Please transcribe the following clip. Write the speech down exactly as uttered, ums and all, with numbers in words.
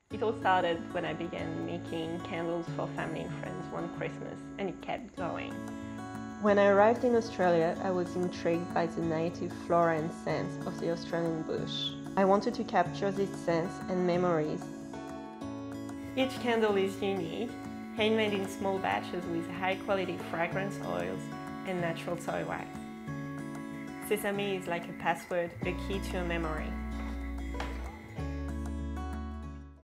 It all started when I began making candles for family and friends one Christmas, and it kept going. When I arrived in Australia, I was intrigued by the native flora and scents of the Australian bush. I wanted to capture these scents and memories. Each candle is unique, handmade in small batches with high-quality fragrance oils and natural soy wax. Sesame is like a password, a key to a memory.